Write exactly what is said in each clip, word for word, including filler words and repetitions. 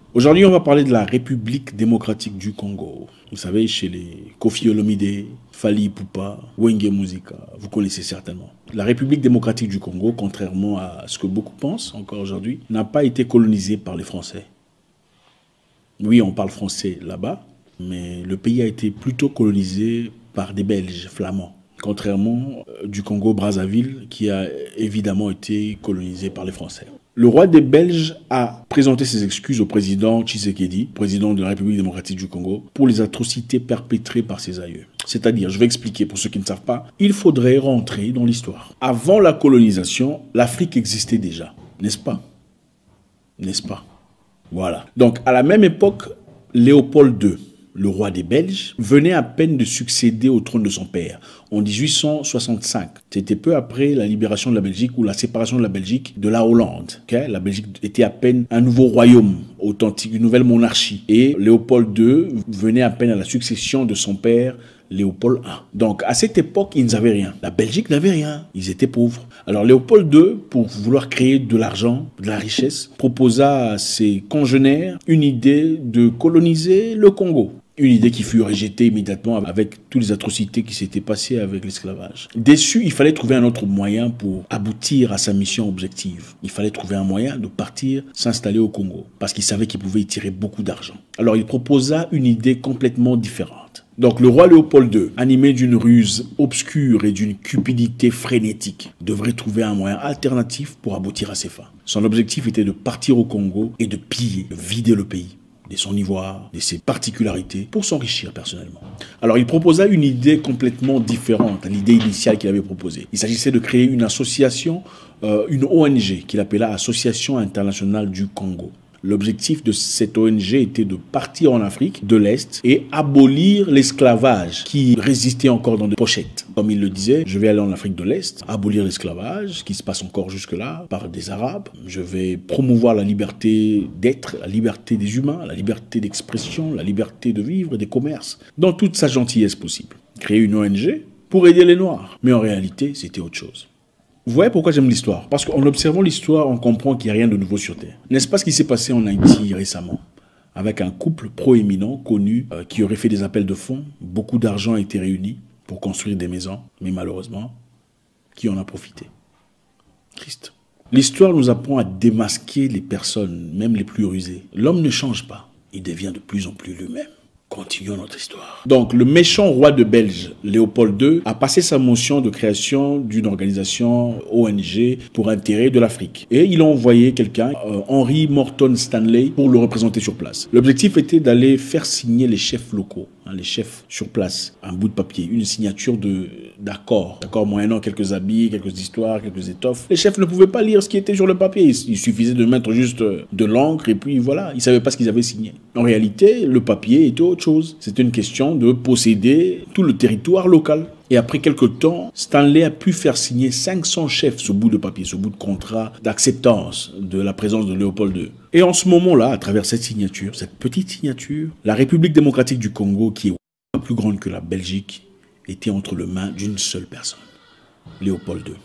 Aujourd'hui, on va parler de la République démocratique du Congo. Vous savez, chez les Koffi Olomide, Fally Ipupa, Wenge Muzika, vous connaissez certainement. La République démocratique du Congo, contrairement à ce que beaucoup pensent encore aujourd'hui, n'a pas été colonisée par les Français. Oui, on parle français là-bas, mais le pays a été plutôt colonisé par des Belges flamands. Contrairement du Congo-Brazzaville, qui a évidemment été colonisé par les Français. Le roi des Belges a présenté ses excuses au président Tshisekedi, président de la République démocratique du Congo, pour les atrocités perpétrées par ses aïeux. C'est-à-dire, je vais expliquer pour ceux qui ne savent pas, il faudrait rentrer dans l'histoire. Avant la colonisation, l'Afrique existait déjà, n'est-ce pas? N'est-ce pas? Voilà. Donc, à la même époque, Léopold deux, le roi des Belges, venait à peine de succéder au trône de son père, en dix-huit cent soixante-cinq. C'était peu après la libération de la Belgique ou la séparation de la Belgique de la Hollande. Okay? La Belgique était à peine un nouveau royaume authentique, une nouvelle monarchie. Et Léopold deux venait à peine à la succession de son père, Léopold un. Donc, à cette époque, ils n'avaient rien. La Belgique n'avait rien. Ils étaient pauvres. Alors, Léopold deux, pour vouloir créer de l'argent, de la richesse, proposa à ses congénères une idée de coloniser le Congo. Une idée qui fut rejetée immédiatement avec toutes les atrocités qui s'étaient passées avec l'esclavage. Déçu, il fallait trouver un autre moyen pour aboutir à sa mission objective. Il fallait trouver un moyen de partir s'installer au Congo, parce qu'il savait qu'il pouvait y tirer beaucoup d'argent. Alors il proposa une idée complètement différente. Donc le roi Léopold deux, animé d'une ruse obscure et d'une cupidité frénétique, devrait trouver un moyen alternatif pour aboutir à ses fins. Son objectif était de partir au Congo et de piller, de vider le pays de son ivoire, de ses particularités, pour s'enrichir personnellement. Alors il proposa une idée complètement différente à l'idée initiale qu'il avait proposée. Il s'agissait de créer une association, euh, une O N G, qu'il appela Association internationale du Congo. L'objectif de cette O N G était de partir en Afrique de l'Est et abolir l'esclavage qui résistait encore dans des pochettes. Comme il le disait, je vais aller en Afrique de l'Est, abolir l'esclavage qui se passe encore jusque-là par des Arabes. Je vais promouvoir la liberté d'être, la liberté des humains, la liberté d'expression, la liberté de vivre et des commerces, dans toute sa gentillesse possible. Créer une O N G pour aider les Noirs. Mais en réalité, c'était autre chose. Vous voyez pourquoi j'aime l'histoire? Parce qu'en observant l'histoire, on comprend qu'il n'y a rien de nouveau sur Terre. N'est-ce pas ce qui s'est passé en Haïti récemment? Avec un couple proéminent, connu, euh, qui aurait fait des appels de fonds. Beaucoup d'argent a été réuni pour construire des maisons. Mais malheureusement, qui en a profité? Triste. L'histoire nous apprend à démasquer les personnes, même les plus rusées. L'homme ne change pas. Il devient de plus en plus lui-même. Continuons notre histoire. Donc, le méchant roi de Belge, Léopold deux, a passé sa motion de création d'une organisation O N G pour intérêt de l'Afrique. Et il a envoyé quelqu'un, euh, Henry Morton Stanley, pour le représenter sur place. L'objectif était d'aller faire signer les chefs locaux, hein, les chefs sur place, un bout de papier, une signature de d'accord. D'accord, moyennant quelques habits, quelques histoires, quelques étoffes. Les chefs ne pouvaient pas lire ce qui était sur le papier. Il, il suffisait de mettre juste de l'encre et puis voilà, ils ne savaient pas ce qu'ils avaient signé. En réalité, le papier était autre chose. C'était une question de posséder tout le territoire local. Et après quelques temps, Stanley a pu faire signer cinq cents chefs ce bout de papier, ce bout de contrat d'acceptance de la présence de Léopold deux. Et en ce moment-là, à travers cette signature, cette petite signature, la République démocratique du Congo, qui est plus grande que la Belgique, était entre les mains d'une seule personne, Léopold deux.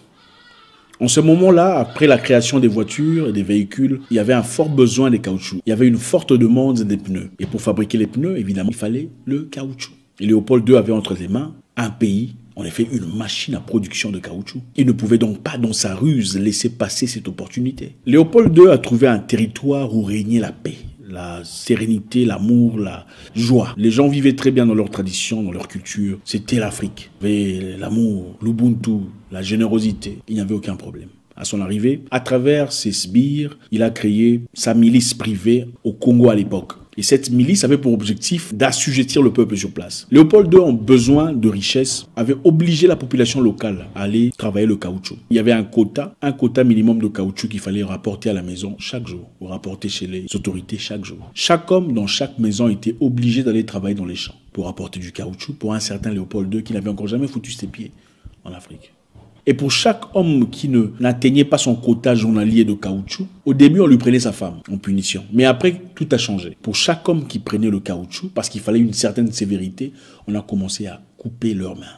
En ce moment-là, après la création des voitures et des véhicules, il y avait un fort besoin des caoutchoucs. Il y avait une forte demande des pneus. Et pour fabriquer les pneus, évidemment, il fallait le caoutchouc. Et Léopold deux avait entre les mains un pays, en effet une machine à production de caoutchouc. Il ne pouvait donc pas, dans sa ruse, laisser passer cette opportunité. Léopold deux a trouvé un territoire où régnait la paix, la sérénité, l'amour, la joie. Les gens vivaient très bien dans leur tradition, dans leur culture. C'était l'Afrique. Il y avait l'amour, l'Ubuntu, la générosité. Il n'y avait aucun problème. À son arrivée, à travers ses sbires, il a créé sa milice privée au Congo à l'époque. Et cette milice avait pour objectif d'assujettir le peuple sur place. Léopold deux, en besoin de richesse, avait obligé la population locale à aller travailler le caoutchouc. Il y avait un quota, un quota minimum de caoutchouc qu'il fallait rapporter à la maison chaque jour, ou rapporter chez les autorités chaque jour. Chaque homme dans chaque maison était obligé d'aller travailler dans les champs pour apporter du caoutchouc pour un certain Léopold deux qui n'avait encore jamais foutu ses pieds en Afrique. Et pour chaque homme qui ne n'atteignait pas son quota journalier de caoutchouc, au début, on lui prenait sa femme en punition. Mais après, tout a changé. Pour chaque homme qui prenait le caoutchouc, parce qu'il fallait une certaine sévérité, on a commencé à couper leurs mains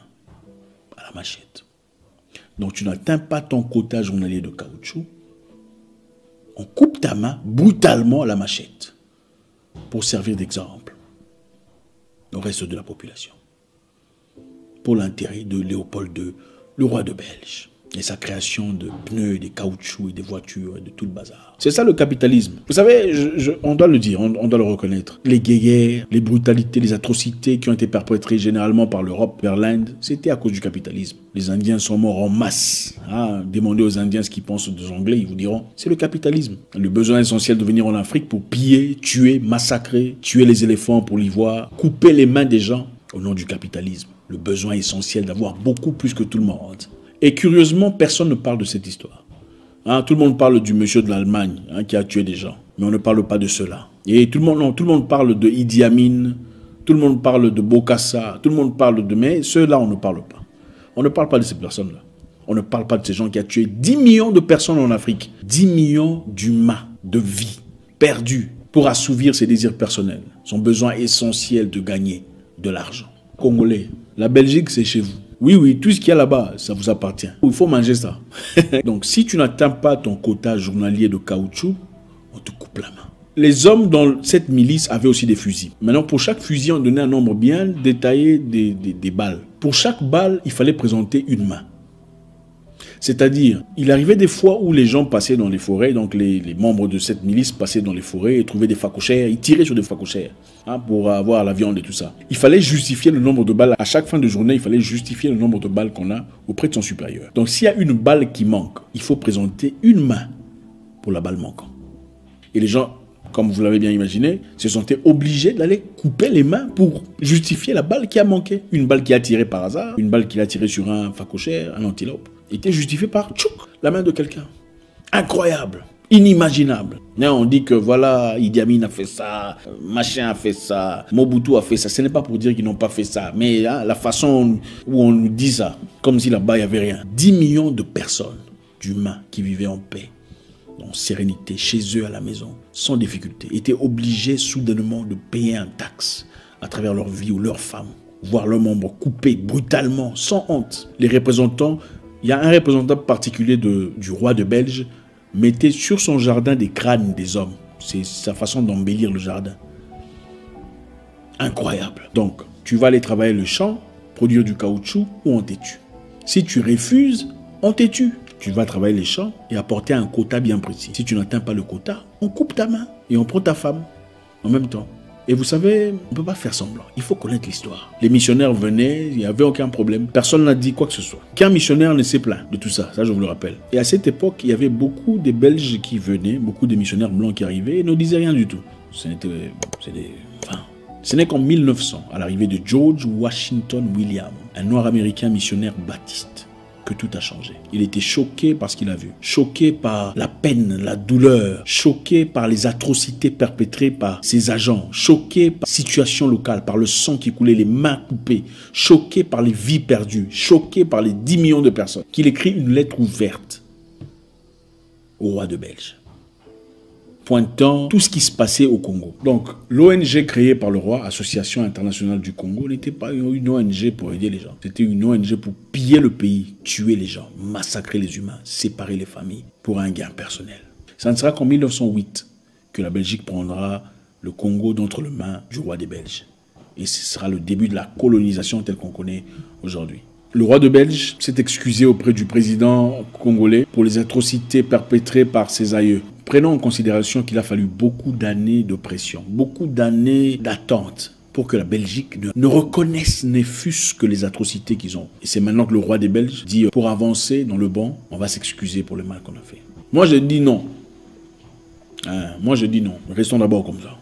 à la machette. Donc, tu n'atteins pas ton quota journalier de caoutchouc, on coupe ta main brutalement à la machette. pour servir d'exemple au reste de la population. Pour l'intérêt de Léopold deux, le roi de Belge, et sa création de pneus, des caoutchoucs et des voitures et de tout le bazar. C'est ça le capitalisme. Vous savez, je, je, on doit le dire, on, on doit le reconnaître. Les guerres, les brutalités, les atrocités qui ont été perpétrées généralement par l'Europe vers l'Inde, c'était à cause du capitalisme. Les Indiens sont morts en masse. Hein, demandez aux Indiens ce qu'ils pensent des Anglais, ils vous diront, c'est le capitalisme. Le besoin essentiel de venir en Afrique pour piller, tuer, massacrer, tuer les éléphants pour l'ivoire, couper les mains des gens au nom du capitalisme. Le besoin essentiel d'avoir beaucoup plus que tout le monde. Et curieusement, personne ne parle de cette histoire. Hein, tout le monde parle du monsieur de l'Allemagne hein, qui a tué des gens. Mais on ne parle pas de cela. Et tout le monde, non, tout le monde parle de Idi Amin, tout le monde parle de Bokassa, tout le monde parle de... Mais ceux-là, on ne parle pas. On ne parle pas de ces personnes-là. On ne parle pas de ces gens qui ont tué dix millions de personnes en Afrique. dix millions d'humains, de vies perdues pour assouvir ses désirs personnels. Son besoin essentiel de gagner de l'argent. Congolais, la Belgique, c'est chez vous. Oui, oui, tout ce qu'il y a là-bas, ça vous appartient. Il faut manger ça. Donc, si tu n'atteins pas ton quota journalier de caoutchouc, on te coupe la main. Les hommes dans cette milice avaient aussi des fusils. Maintenant, pour chaque fusil, on donnait un nombre bien détaillé des, des, des balles. Pour chaque balle, il fallait présenter une main. C'est-à-dire, il arrivait des fois où les gens passaient dans les forêts, donc les, les membres de cette milice passaient dans les forêts et trouvaient des facochères, ils tiraient sur des facochères hein, pour avoir la viande et tout ça. Il fallait justifier le nombre de balles. À chaque fin de journée, il fallait justifier le nombre de balles qu'on a auprès de son supérieur. Donc s'il y a une balle qui manque, il faut présenter une main pour la balle manquante. Et les gens, comme vous l'avez bien imaginé, se sentaient obligés d'aller couper les mains pour justifier la balle qui a manqué. Une balle qui a tiré par hasard, une balle qui a tiré sur un facochère, un antilope, était justifiée par tchouk, la main de quelqu'un. Incroyable, inimaginable. Mais on dit que voilà, Idi Amin a fait ça, machin a fait ça, Mobutu a fait ça. Ce n'est pas pour dire qu'ils n'ont pas fait ça, mais hein, la façon où on nous dit ça, comme si là-bas il n'y avait rien. dix millions de personnes, d'humains qui vivaient en paix, en sérénité, chez eux à la maison, sans difficulté, étaient obligés soudainement de payer un taxe à travers leur vie ou leurs femmes, voir leurs membres coupés brutalement, sans honte. Les représentants, il y a un représentant particulier de, du roi de Belge, mettait sur son jardin des crânes des hommes. C'est sa façon d'embellir le jardin. Incroyable. Donc, tu vas aller travailler le champ, produire du caoutchouc ou on te tue. Si tu refuses, on te tue. Tu vas travailler les champs et apporter un quota bien précis. Si tu n'atteins pas le quota, on coupe ta main et on prend ta femme en même temps. Et vous savez, on ne peut pas faire semblant. Il faut connaître l'histoire. Les missionnaires venaient, il n'y avait aucun problème. Personne n'a dit quoi que ce soit. Qu'un missionnaire ne s'est plaint de tout ça, ça je vous le rappelle. Et à cette époque, il y avait beaucoup de Belges qui venaient, beaucoup de missionnaires blancs qui arrivaient et ne disaient rien du tout. Ce n'était... Enfin, ce n'est qu'en mille neuf cents, à l'arrivée de George Washington Williams, un noir américain missionnaire baptiste, que tout a changé. Il était choqué par ce qu'il a vu, choqué par la peine, la douleur, choqué par les atrocités perpétrées par ses agents, choqué par la situation locale, par le sang qui coulait, les mains coupées, choqué par les vies perdues, choqué par les dix millions de personnes, qu'il écrit une lettre ouverte au roi de Belge, pointant tout ce qui se passait au Congo. Donc, l'O N G créée par le roi, Association internationale du Congo, n'était pas une O N G pour aider les gens. C'était une O N G pour piller le pays, tuer les gens, massacrer les humains, séparer les familles pour un gain personnel. Ça ne sera qu'en mille neuf cent huit que la Belgique prendra le Congo d'entre les mains du roi des Belges. Et ce sera le début de la colonisation telle qu'on connaît aujourd'hui. Le roi de Belge s'est excusé auprès du président congolais pour les atrocités perpétrées par ses aïeux. Prenons en considération qu'il a fallu beaucoup d'années de pression, beaucoup d'années d'attente pour que la Belgique ne, ne reconnaisse ne fût-ce que les atrocités qu'ils ont. Et c'est maintenant que le roi des Belges dit, pour avancer dans le banc, on va s'excuser pour le mal qu'on a fait. Moi, je dis non. Hein, moi, je dis non. Restons d'abord comme ça.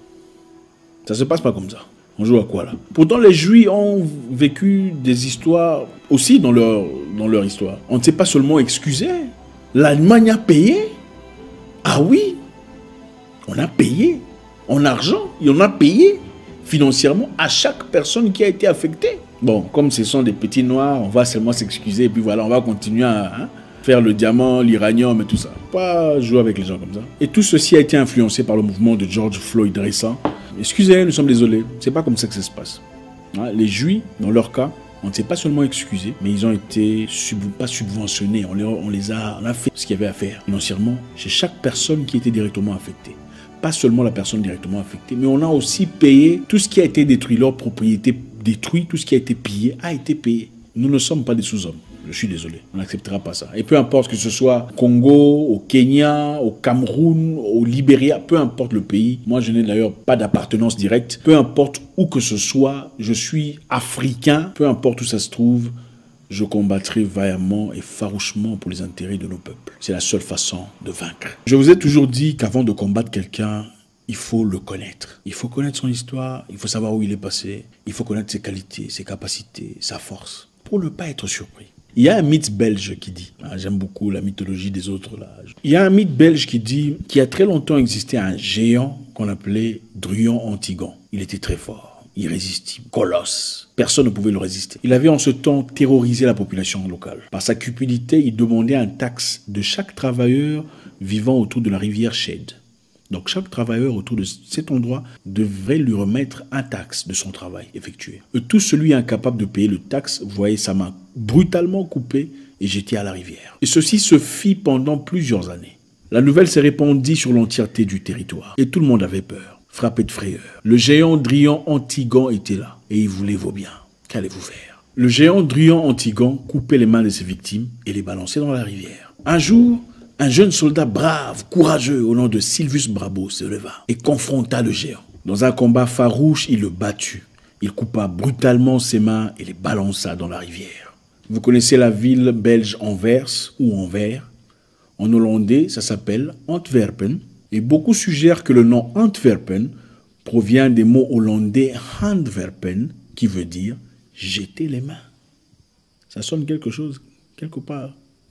Ça ne se passe pas comme ça. On joue à quoi là? Pourtant, les Juifs ont vécu des histoires aussi dans leur, dans leur histoire. On ne s'est pas seulement excusé. L'Allemagne a payé. Ah oui, on a payé en argent et on a payé financièrement à chaque personne qui a été affectée. Bon, comme ce sont des petits noirs, on va seulement s'excuser et puis voilà, on va continuer à hein, faire le diamant, l'uranium et tout ça. Pas jouer avec les gens comme ça. Et tout ceci a été influencé par le mouvement de George Floyd récent. Excusez, nous sommes désolés, c'est pas comme ça que ça se passe. Hein, les Juifs, dans leur cas, on ne s'est pas seulement excusé, mais ils ont été sub, pas subventionnés. On les, on les a, on a fait ce qu'il y avait à faire financièrement chez chaque personne qui était directement affectée. pas seulement la personne directement affectée, mais on a aussi payé tout ce qui a été détruit. Leur propriété détruite, tout ce qui a été pillé a été payé. Nous ne sommes pas des sous-hommes. Je suis désolé, on n'acceptera pas ça. Et peu importe que ce soit au Congo, au Kenya, au Cameroun, au Libéria, peu importe le pays. Moi, je n'ai d'ailleurs pas d'appartenance directe. Peu importe où que ce soit, je suis africain. Peu importe où ça se trouve, je combattrai vaillamment et farouchement pour les intérêts de nos peuples. C'est la seule façon de vaincre. Je vous ai toujours dit qu'avant de combattre quelqu'un, il faut le connaître. Il faut connaître son histoire, il faut savoir où il est passé, il faut connaître ses qualités, ses capacités, sa force, pour ne pas être surpris. Il y a un mythe belge qui dit, hein, j'aime beaucoup la mythologie des autres là. Il y a un mythe belge qui dit qu'il y a très longtemps existait un géant qu'on appelait Druon Antigon. Il était très fort, irrésistible, colosse. Personne ne pouvait le résister. Il avait en ce temps terrorisé la population locale. Par sa cupidité, il demandait un taxe de chaque travailleur vivant autour de la rivière Chéd. Donc chaque travailleur autour de cet endroit devrait lui remettre un taxe de son travail effectué. Et tout celui incapable de payer le taxe voyait sa main brutalement coupée et jetée à la rivière. Et ceci se fit pendant plusieurs années. La nouvelle s'est répandue sur l'entièreté du territoire. Et tout le monde avait peur, frappé de frayeur. Le géant Druon Antigon était là et il voulait vos biens. Qu'allez-vous faire? Le géant Druon Antigon coupait les mains de ses victimes et les balançait dans la rivière. Un jour, un jeune soldat brave, courageux, au nom de Silvius Brabo, se leva et confronta le géant. Dans un combat farouche, il le batut. Il coupa brutalement ses mains et les balança dans la rivière. Vous connaissez la ville belge Anvers ou Anvers? En hollandais, ça s'appelle Antwerpen. Et beaucoup suggèrent que le nom Antwerpen provient des mots hollandais Handwerpen, qui veut dire jeter les mains. Ça sonne quelque chose, quelque part.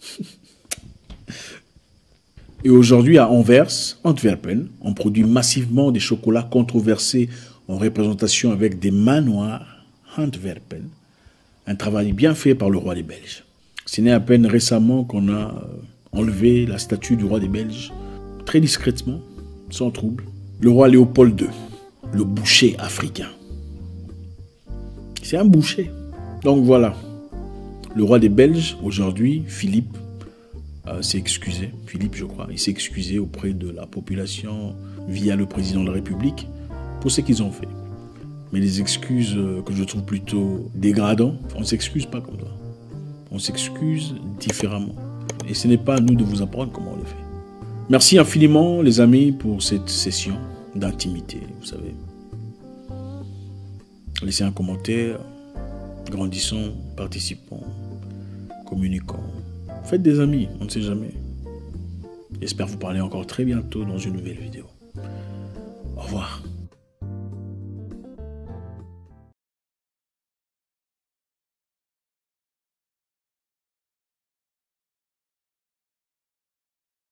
Et aujourd'hui, à Anvers, Antwerpen, on produit massivement des chocolats controversés en représentation avec des mains noires, Antwerpen, un travail bien fait par le roi des Belges. Ce n'est à peine récemment qu'on a enlevé la statue du roi des Belges, très discrètement, sans trouble. Le roi Léopold deux, le boucher africain. C'est un boucher. Donc voilà, le roi des Belges, aujourd'hui, Philippe, Euh, s'est excusé, Philippe je crois, il s'est excusé auprès de la population via le président de la République pour ce qu'ils ont fait. Mais des excuses que je trouve plutôt dégradantes, on ne s'excuse pas comme ça. On s'excuse différemment. Et ce n'est pas à nous de vous apprendre comment on le fait. Merci infiniment les amis pour cette session d'intimité, vous savez. Laissez un commentaire, grandissons, participons, communiquons. Faites des amis, on ne sait jamais. J'espère vous parler encore très bientôt dans une nouvelle vidéo. Au revoir.